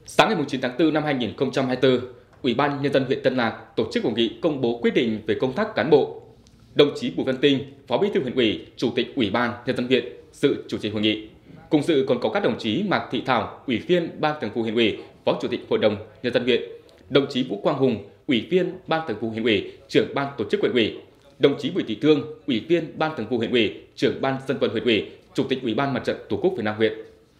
Sáng ngày 9 tháng 4 năm 2024, Ủy ban Nhân dân huyện Tân Lạc tổ chức hội nghị công bố quyết định về công tác cán bộ. Đồng chí Bùi Văn Tinh, Phó Bí thư huyện ủy, Chủ tịch Ủy ban Nhân dân huyện dự chủ trì hội nghị. Cùng dự còn có các đồng chí Mạc Thị Thảo, Ủy viên Ban Thường vụ huyện ủy, Phó Chủ tịch Hội đồng Nhân dân huyện, đồng chí Vũ Quang Hùng, Ủy viên Ban Thường vụ huyện ủy, Trưởng ban Tổ chức huyện ủy, đồng chí Bùi Thị Thương, Ủy viên Ban Thường vụ huyện ủy, Trưởng ban Dân vận huyện ủy, Chủ tịch Ủy ban Mặt trận Tổ quốc Việt Nam huyện.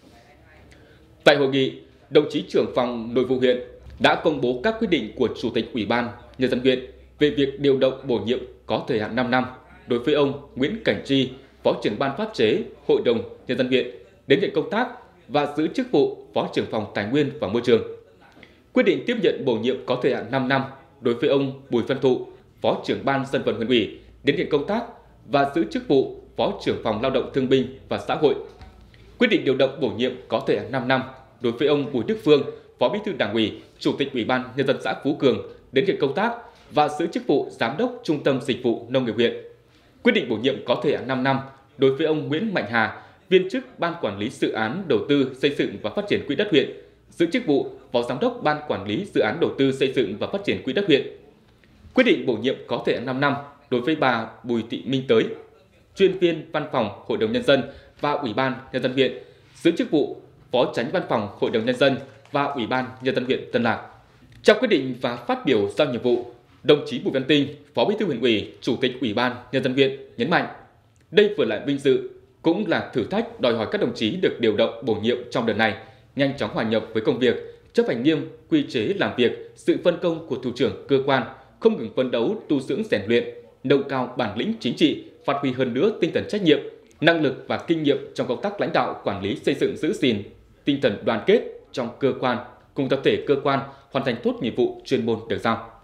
Tại hội nghị, đồng chí trưởng phòng Nội vụ huyện đã công bố các quyết định của Chủ tịch Ủy ban Nhân dân huyện về việc điều động bổ nhiệm có thời hạn 5 năm đối với ông Nguyễn Cảnh Tri, Phó trưởng ban pháp chế Hội đồng Nhân dân huyện đến nhận công tác và giữ chức vụ Phó trưởng phòng Tài nguyên và Môi trường. Quyết định tiếp nhận bổ nhiệm có thời hạn 5 năm đối với ông Bùi Văn Thụ, Phó trưởng ban Dân vận huyện ủy đến nhận công tác và giữ chức vụ Phó trưởng phòng Lao động Thương binh và Xã hội. Quyết định điều động bổ nhiệm có thời hạn 5 năm đối với ông Bùi Đức Phương, Phó Bí thư Đảng ủy, Chủ tịch Ủy ban Nhân dân xã Phú Cường đến nhận công tác và giữ chức vụ Giám đốc Trung tâm Dịch vụ Nông nghiệp huyện. Quyết định bổ nhiệm có thời hạn 5 năm đối với ông Nguyễn Mạnh Hà, viên chức Ban Quản lý Dự án Đầu tư Xây dựng và Phát triển Quỹ đất huyện, giữ chức vụ Phó Giám đốc Ban Quản lý Dự án Đầu tư Xây dựng và Phát triển Quỹ đất huyện. Quyết định bổ nhiệm có thời hạn 5 năm đối với bà Bùi Thị Minh Tới, chuyên viên Văn phòng Hội đồng Nhân dân và Ủy ban Nhân dân huyện, giữ chức vụ Phó Chánh Văn phòng Hội đồng Nhân dân và Ủy ban Nhân dân huyện Tân Lạc. Trong quyết định và phát biểu giao nhiệm vụ, đồng chí Bùi Văn Tinh, Phó Bí thư huyện ủy, Chủ tịch Ủy ban Nhân dân huyện nhấn mạnh, đây vừa là vinh dự, cũng là thử thách đòi hỏi các đồng chí được điều động bổ nhiệm trong đợt này nhanh chóng hòa nhập với công việc, chấp hành nghiêm quy chế làm việc, sự phân công của thủ trưởng cơ quan, không ngừng phấn đấu tu dưỡng rèn luyện, nâng cao bản lĩnh chính trị, phát huy hơn nữa tinh thần trách nhiệm, năng lực và kinh nghiệm trong công tác lãnh đạo quản lý xây dựng, giữ gìn tinh thần đoàn kết trong cơ quan cùng tập thể cơ quan hoàn thành tốt nhiệm vụ chuyên môn được giao.